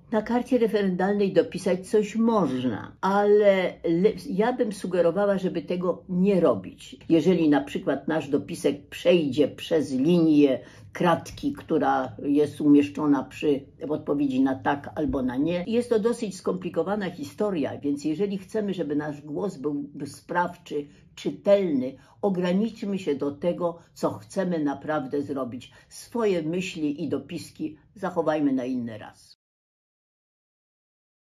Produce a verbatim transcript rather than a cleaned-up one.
Na karcie referendalnej dopisać coś można, ale ja bym sugerowała, żeby tego nie robić. Jeżeli na przykład nasz dopisek przejdzie przez linię kratki, która jest umieszczona przy odpowiedzi na tak albo na nie, jest to dosyć skomplikowana historia, więc jeżeli chcemy, żeby nasz głos był sprawczy, czytelny, ograniczmy się do tego, co chcemy naprawdę zrobić. Swoje myśli i dopiski zachowajmy na inny raz.